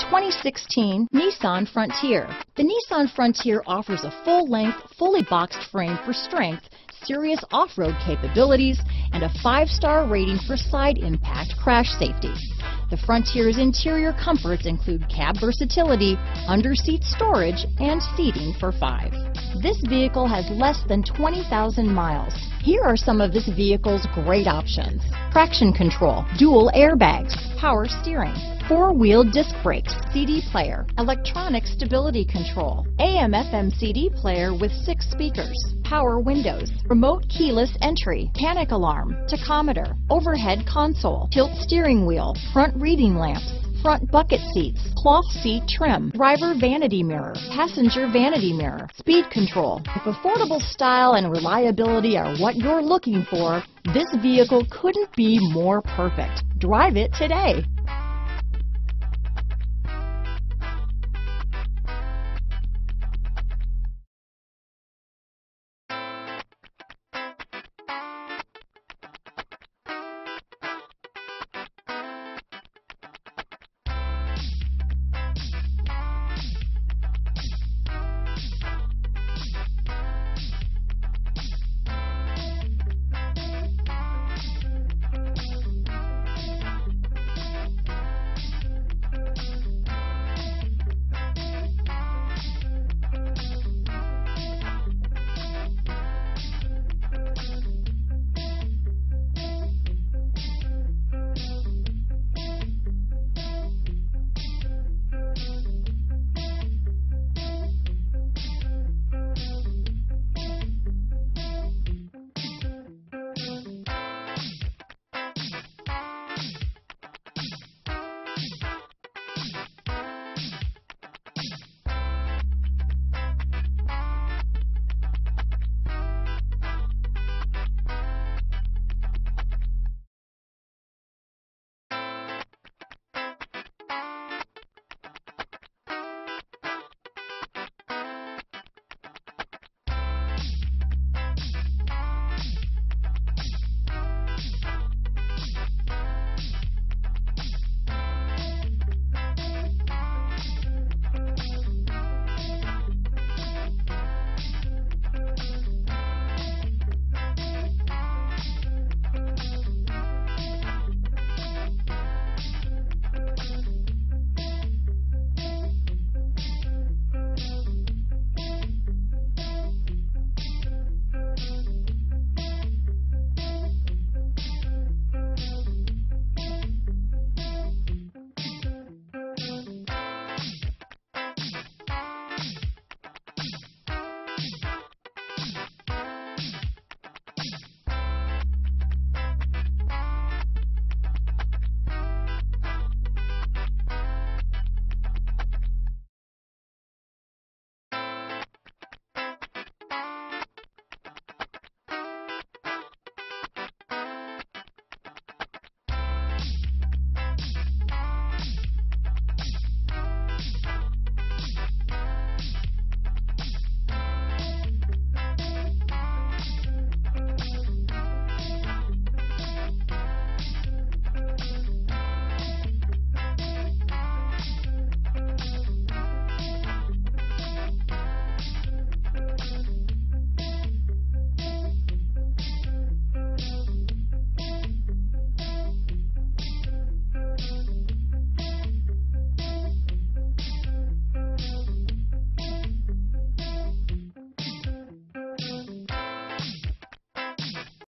2016 Nissan Frontier. The Nissan Frontier offers a full-length, fully boxed frame for strength, serious off-road capabilities, and a 5-star rating for side impact crash safety. The Frontier's interior comforts include cab versatility, under-seat storage, and seating for 5. This vehicle has less than 20,000 miles. Here are some of this vehicle's great options: traction control, dual airbags, power steering, 4-wheel disc brakes, CD player, electronic stability control, AM/FM CD player with 6 speakers, power windows, remote keyless entry, panic alarm, tachometer, overhead console, tilt steering wheel, front reading lamps, front bucket seats, cloth seat trim, driver vanity mirror, passenger vanity mirror, speed control. If affordable style and reliability are what you're looking for, this vehicle couldn't be more perfect. Drive it today.